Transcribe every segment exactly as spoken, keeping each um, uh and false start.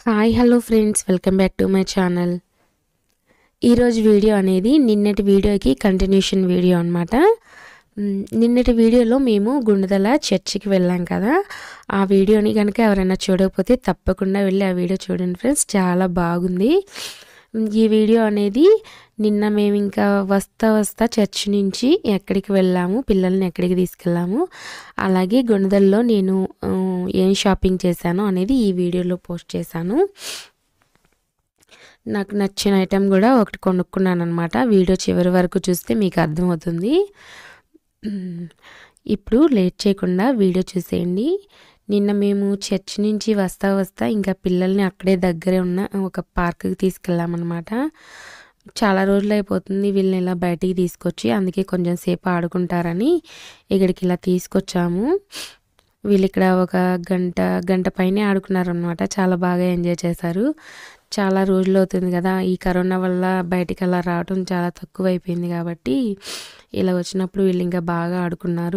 Hi hello friends, welcome back to my channel. ఈరోజు video అనేది నిన్నటి వీడియోకి కంటిన్యూషన్ వీడియో అనమాట. నిన్నటి వీడియోలో మేము ణదలల చర్చికి వెళ్ళాం కదా, ఆ వీడియోని కనుక ఎవరైనా చూడకపోతే తప్పకుండా వెళ్ళి ఆ వీడియో చూడండి ఫ్రెండ్స్, చాలా బాగుంది. ఈ వీడియో అనేది నిన్న మేము ఇంకా వస్తా వస్తా చర్చి నుంచి ఎక్కడికి వెళ్ళాము, పిల్లల్ని ఎక్కడికి తీసుకెళ్ళాము, అలాగే ణదలలో నేను ఏం షాపింగ్ చేశాను అనేది ఈ వీడియోలో పోస్ట్ చేశాను. నాకు నచ్చిన ఐటెం కూడా ఒకటి కొనుక్కున్నాను అనమాట. వీడియో చివరి వరకు చూస్తే మీకు అర్థమవుతుంది. ఇప్పుడు లేట్ చేయకుండా వీడియో చూసేయండి. నిన్న మేము చర్చి నుంచి వస్తా వస్తా ఇంకా పిల్లల్ని అక్కడే దగ్గరే ఉన్న ఒక పార్క్కి తీసుకెళ్ళామన్నమాట. చాలా రోజులు అయిపోతుంది వీళ్ళని ఇలా బయటికి తీసుకొచ్చి, అందుకే కొంచెం సేపు ఆడుకుంటారని ఇక్కడికి ఇలా తీసుకొచ్చాము. వీళ్ళు ఇక్కడ ఒక గంట గంట పైనే ఆడుకున్నారనమాట. చాలా బాగా ఎంజాయ్ చేశారు. చాలా రోజులు అవుతుంది కదా, ఈ కరోనా వల్ల బయటికి అలా రావడం చాలా తక్కువ అయిపోయింది కాబట్టి ఇలా వచ్చినప్పుడు వీళ్ళు ఇంకా బాగా ఆడుకున్నారు.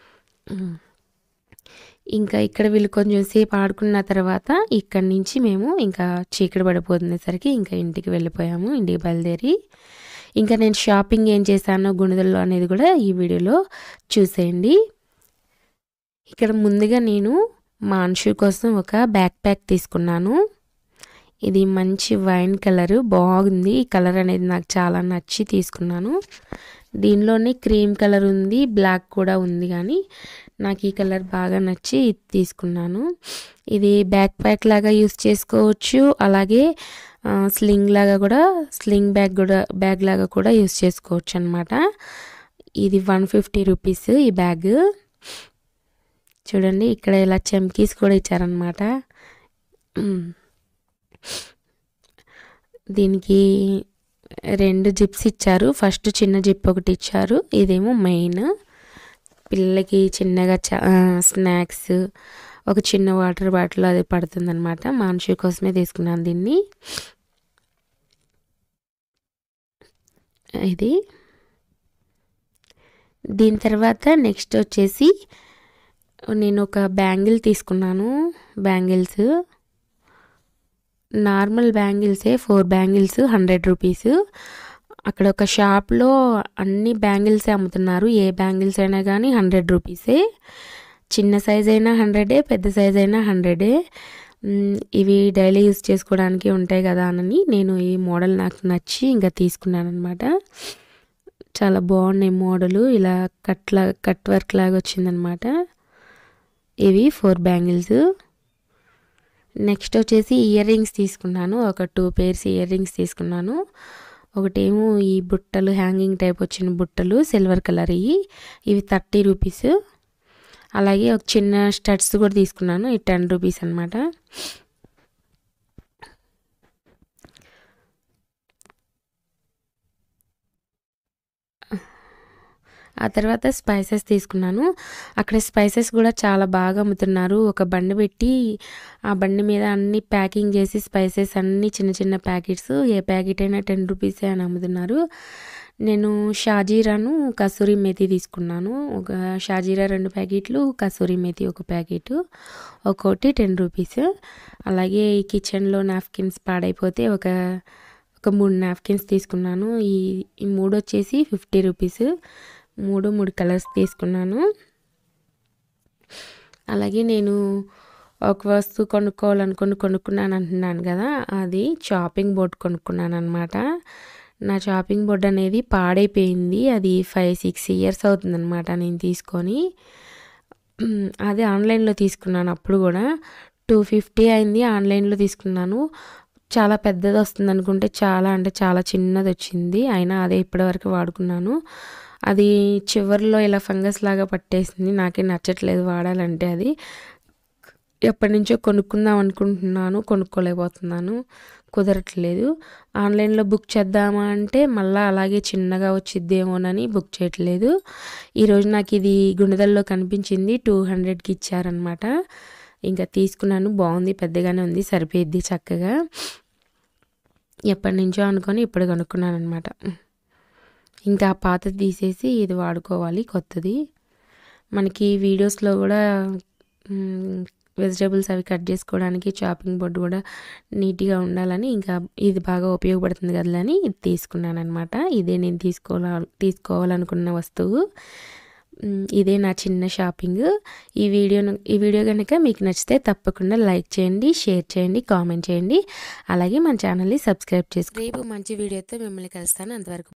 ఇంకా ఇక్కడ వీళ్ళు కొంచెం సేపు ఆడుకున్న తర్వాత ఇక్కడి నుంచి మేము ఇంకా చీకటి పడిపోతునేసరికి ఇంకా ఇంటికి వెళ్ళిపోయాము, ఇంటికి బయలుదేరి. ఇంకా నేను షాపింగ్ ఏం చేశానో ణదలలో అనేది కూడా ఈ వీడియోలో చూసేయండి. ఇక్కడ ముందుగా నేను మా అంశు కోసం ఒక బ్యాక్ ప్యాక్ తీసుకున్నాను. ఇది మంచి వైన్ కలర్, బాగుంది. ఈ కలర్ అనేది నాకు చాలా నచ్చి తీసుకున్నాను. దీనిలోనే క్రీమ్ కలర్ ఉంది, బ్లాక్ కూడా ఉంది, కానీ నాకు ఈ కలర్ బాగా నచ్చి తీసుకున్నాను. ఇది బ్యాక్ ప్యాక్ లాగా యూస్ చేసుకోవచ్చు, అలాగే స్లింగ్ లాగా కూడా, స్లింగ్ బ్యాగ్ కూడా బ్యాగ్ లాగా కూడా యూస్ చేసుకోవచ్చు అనమాట. ఇది వన్ ఫిఫ్టీ రూపీస్ ఈ బ్యాగ్. చూడండి, ఇక్కడ ఇలా చమ్కీస్ కూడా ఇచ్చారనమాట. దీనికి రెండు జిప్స్ ఇచ్చారు. ఫస్ట్ చిన్న జిప్ ఒకటి ఇచ్చారు, ఇదేమో మెయిన్. పిల్లలకి చిన్నగా స్నాక్స్, ఒక చిన్న వాటర్ బాటిల్ అది పడుతుంది అనమాట. మా అంశు కోసమే తీసుకున్నాను దీన్ని. ఇది దీని తర్వాత నెక్స్ట్ వచ్చేసి నేను ఒక బ్యాంగిల్ తీసుకున్నాను. బ్యాంగిల్స్ నార్మల్ బ్యాంగిల్సే, ఫోర్ బ్యాంగిల్స్ హండ్రెడ్ రూపీస్. అక్కడ ఒక షాప్లో అన్ని బ్యాంగిల్సే అమ్ముతున్నారు. ఏ బ్యాంగిల్స్ అయినా కానీ హండ్రెడ్ రూపీసే. చిన్న సైజ్ అయినా హండ్రెడే, పెద్ద సైజ్ అయినా హండ్రెడే. ఇవి డైలీ యూస్ చేసుకోవడానికి ఉంటాయి కదా అని నేను ఈ మోడల్ నాకు నచ్చి ఇంకా తీసుకున్నాను అనమాట. చాలా బాగున్నాయి మోడలు, ఇలా కట్లా కట్ వర్క్ లాగా వచ్చిందనమాట. ఇవి ఫోర్ బ్యాంగిల్స్. నెక్స్ట్ వచ్చేసి ఇయర్ రింగ్స్ తీసుకున్నాను. ఒక టూ పేర్స్ ఇయర్ రింగ్స్ తీసుకున్నాను. ఒకటేమో ఈ బుట్టలు, హ్యాంగింగ్ టైప్ వచ్చిన బుట్టలు, సిల్వర్ కలర్. ఇవి ఇవి థర్టీ రూపీస్. అలాగే ఒక చిన్న స్టడ్స్ కూడా తీసుకున్నాను, ఈ టెన్ రూపీస్ అనమాట. ఆ తర్వాత స్పైసెస్ తీసుకున్నాను. అక్కడ స్పైసెస్ కూడా చాలా బాగా అమ్ముతున్నారు. ఒక బండి పెట్టి ఆ బండి మీద అన్ని ప్యాకింగ్ చేసి స్పైసెస్ అన్నీ చిన్న చిన్న ప్యాకెట్స్, ఏ ప్యాకెట్ అయినా టెన్ రూపీసే అని అమ్ముతున్నారు. నేను షాజీరాను కసూరి మేతి తీసుకున్నాను. ఒక షాజీరా రెండు ప్యాకెట్లు, కసూరి మేతి ఒక ప్యాకెట్, ఒక్కోటి టెన్ రూపీస్. అలాగే ఈ కిచెన్లో నాప్కిన్స్ పాడైపోతే ఒక ఒక మూడు నాప్కిన్స్ తీసుకున్నాను. ఈ ఈ మూడు వచ్చేసి ఫిఫ్టీ రూపీస్. మూడు మూడు కలర్స్ తీసుకున్నాను. అలాగే నేను ఒక వస్తువు కొనుక్కోవాలనుకుని కొనుక్కున్నాను అంటున్నాను కదా, అది చాపింగ్ బోర్డ్ కొనుక్కున్నాను అనమాట. నా చాపింగ్ బోర్డ్ అనేది పాడైపోయింది. అది ఫైవ్ సిక్స్ ఇయర్స్ అవుతుంది అనమాట నేను తీసుకొని. అది ఆన్లైన్లో తీసుకున్నాను. అప్పుడు కూడా టూ ఫిఫ్టీ అయింది. ఆన్లైన్లో తీసుకున్నాను. చాలా పెద్దది వస్తుంది అనుకుంటే చాలా అంటే చాలా చిన్నది వచ్చింది. అయినా అదే ఇప్పటివరకు వాడుకున్నాను. అది చివరిలో ఇలా ఫంగస్ లాగా పట్టేసింది. నాకే నచ్చట్లేదు వాడాలంటే. అది ఎప్పటి నుంచో కొనుక్కుందాం అనుకుంటున్నాను, కొనుక్కోలేకపోతున్నాను, కుదరట్లేదు. ఆన్లైన్లో బుక్ చేద్దామా అంటే మళ్ళీ అలాగే చిన్నగా వచ్చిద్దేమోనని బుక్ చేయట్లేదు. ఈరోజు నాకు ఇది ణదలలో కనిపించింది, టూ హండ్రెడ్కి ఇచ్చారనమాట. ఇంకా తీసుకున్నాను. బాగుంది, పెద్దగానే ఉంది, సరిపోయిద్ది చక్కగా. ఎప్పటి నుంచో అనుకొని ఇప్పుడు కొనుక్కున్నాను అనమాట. ఇంకా పాతది తీసేసి ఇది వాడుకోవాలి, కొత్తది. మనకి వీడియోస్లో కూడా వెజిటబుల్స్ అవి కట్ చేసుకోవడానికి చాపింగ్ బోర్డు కూడా నీట్గా ఉండాలని ఇంకా ఇది బాగా ఉపయోగపడుతుంది కదా అని ఇది తీసుకున్నాను అనమాట. ఇదే నేను తీసుకోవాలి తీసుకోవాలనుకున్న వస్తువు. ఇదే నా చిన్న షాపింగ్. ఈ వీడియోను ఈ వీడియో కనుక మీకు నచ్చితే తప్పకుండా లైక్ చేయండి, షేర్ చేయండి, కామెంట్ చేయండి. అలాగే మన ఛానల్ని సబ్స్క్రైబ్ చేసుకోండి. రేపు మంచి వీడియోతో మిమ్మల్ని కలుస్తాను. అంతవరకు